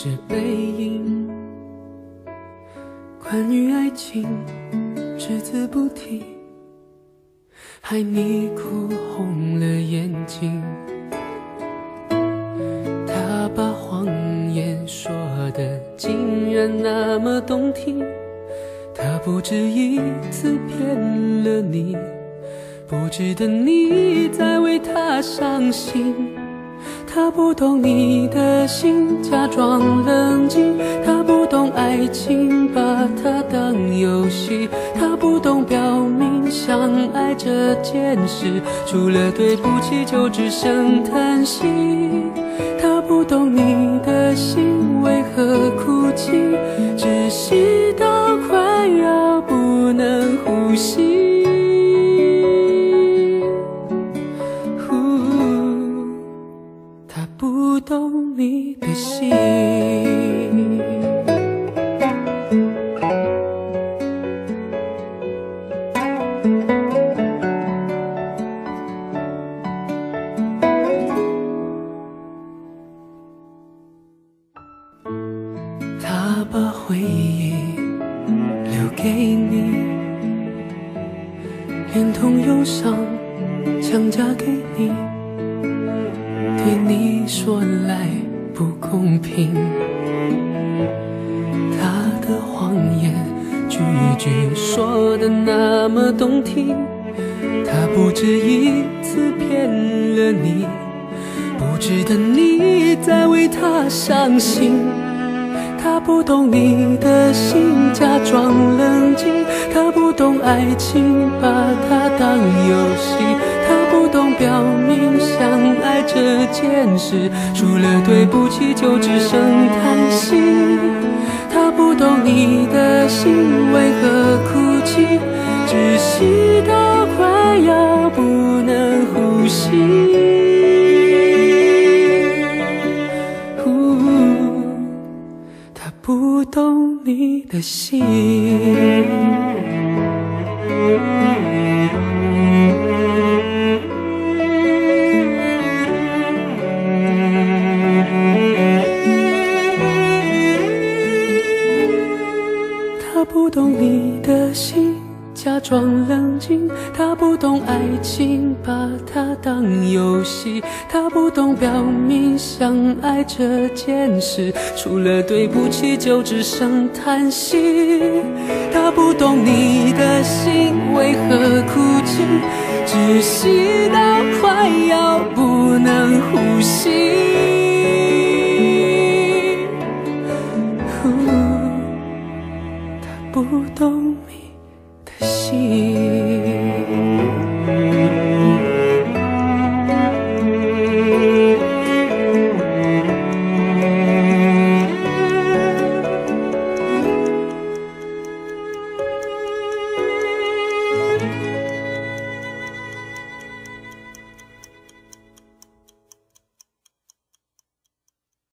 是背影。关于爱情只字不提，害你哭红了眼睛。他把谎言说得竟然那么动听，他不止一次骗了你，不值得你再为他伤心。他不懂你的心，假装冷静。他不懂爱情，把它当游戏。他不懂表明相爱这件事，除了对不起就只剩叹息。他不懂你的心为何哭泣，窒息到快要不能呼吸。他不懂你的心。他把回忆留给你，连同忧伤强加给你，对你说来不公平。他的谎言句句说得那么动听，他不止一次骗了你，不值得你再为他伤心。他不懂你的心，假装冷静。他不懂爱情，把它当游戏。他不懂表明相爱这件事，除了对不起就只剩叹息。他不懂你的心为何哭泣，窒息到快要不能呼吸。他不懂你的心。他不懂你的心，假装冷静。他不懂爱情，把它当游戏。他不懂表明相爱这件事，除了对不起就只剩叹息。他不懂你的心为何哭泣，窒息到快要不能呼吸。他不懂你的心。